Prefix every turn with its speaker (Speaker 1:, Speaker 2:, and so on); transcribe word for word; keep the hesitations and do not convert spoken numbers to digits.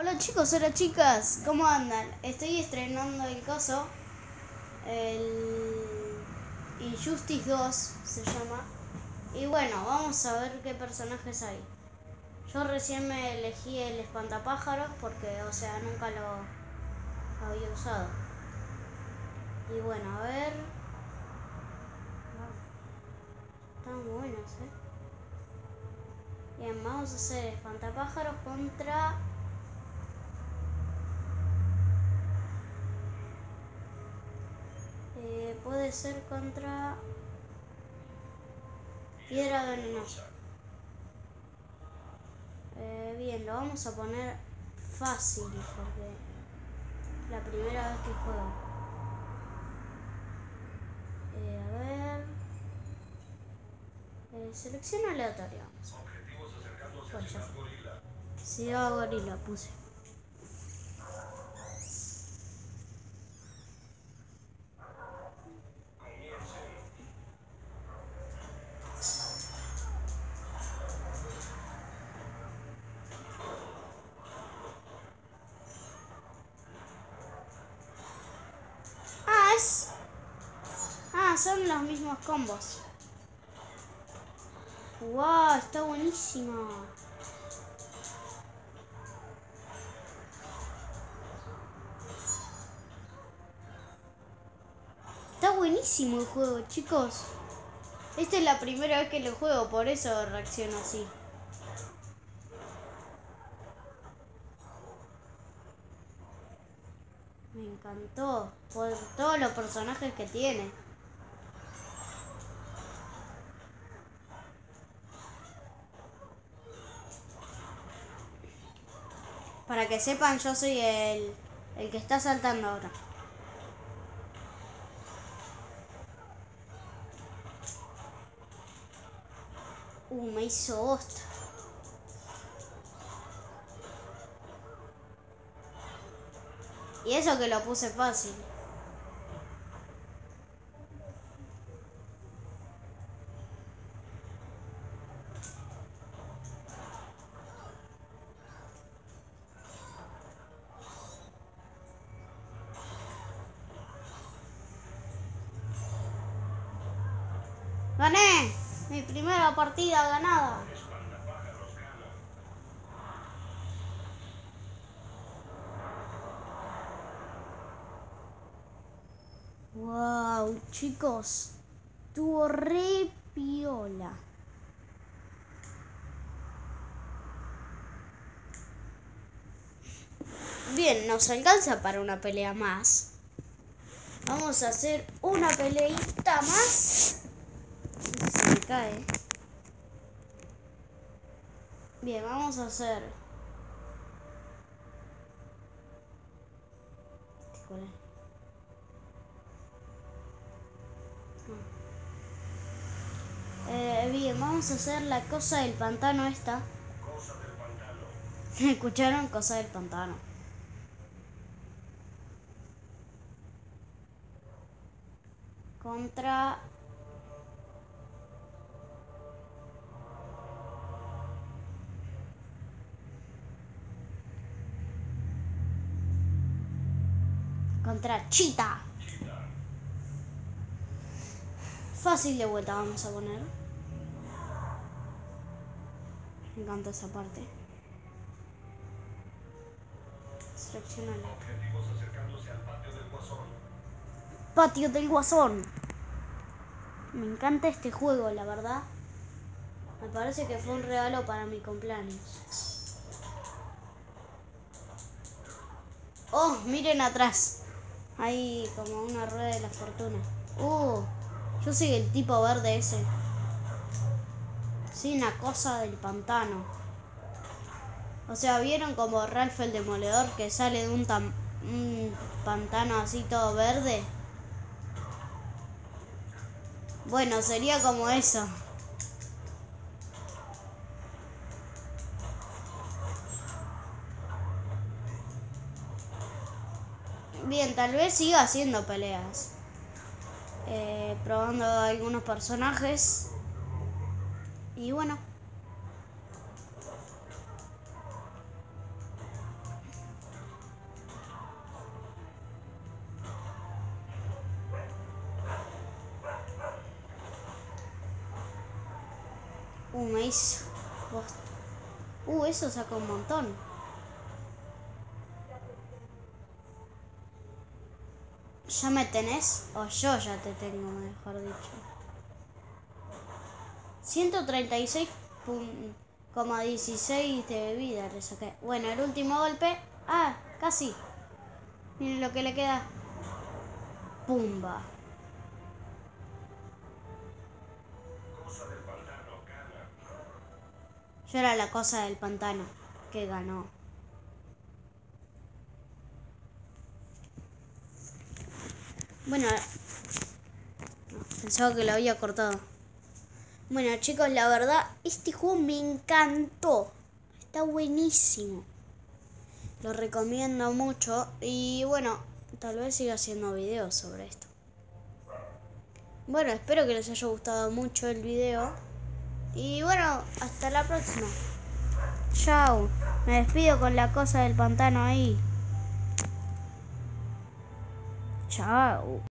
Speaker 1: Hola chicos, hola chicas, ¿cómo andan? Estoy estrenando el coso, el Injustice dos se llama. Y bueno, vamos a ver qué personajes hay. Yo recién me elegí el espantapájaros porque, o sea, nunca lo había usado. Y bueno, a ver... Están buenos, eh. Bien, vamos a hacer espantapájaros contra... Eh, puede ser contra... Piedra venenosa. Eh, bien, lo vamos a poner fácil porque la primera vez que juego. Eh, a ver. Eh, selección aleatoria. Pues ya fue. Sí, a gorila puse. Ah, es. Ah, son los mismos combos. Wow, está buenísimo. Está buenísimo el juego, chicos. Esta es la primera vez que lo juego, por eso reacciono así. Me encantó, por todos los personajes que tiene. Para que sepan, yo soy el, el que está saltando ahora. Uh, me hizo bosta. Y eso que lo puse fácil. ¡Gané! Mi primera partida ganada. Wow, chicos. Estuvo re piola. Bien, nos alcanza para una pelea más. Vamos a hacer una peleita más. Se me cae. Bien, vamos a hacer. Eh, bien, vamos a hacer la cosa del pantano esta.
Speaker 2: Cosa del pantano.
Speaker 1: ¿Escucharon? Cosa del pantano. Contra... Contra Cheetah. Fácil de vuelta vamos a poner. Me encanta esa parte. Seleccionar.
Speaker 2: Objetivos acercándose al patio del Guasón.
Speaker 1: Patio del Guasón. Me encanta este juego, la verdad. Me parece que fue un regalo para mi cumpleaños. Oh, miren atrás. Hay como una rueda de la fortuna. Uh, yo soy el tipo verde ese. Sí, una cosa del pantano. O sea, ¿vieron como Ralph el Demoledor que sale de un, tam un pantano así todo verde? Bueno, sería como eso. Bien, tal vez siga haciendo peleas. Eh, probando algunos personajes. Y bueno. Uh, me hizo... bosta. Uh, eso sacó un montón. ¿Ya me tenés? O yo ya te tengo, mejor dicho. ciento treinta y seis coma dieciséis de vida le saqué. Bueno, el último golpe. Ah, casi. Miren lo que le queda. Pumba.
Speaker 2: Cosa del pantano, gana.
Speaker 1: Yo era la cosa del pantano que ganó. Bueno, no, pensaba que lo había cortado. Bueno, chicos, la verdad, este juego me encantó. Está buenísimo. Lo recomiendo mucho. Y bueno, tal vez siga haciendo videos sobre esto. Bueno, espero que les haya gustado mucho el video. Y bueno, hasta la próxima. Chao. Me despido con la cosa del pantano ahí. Chao.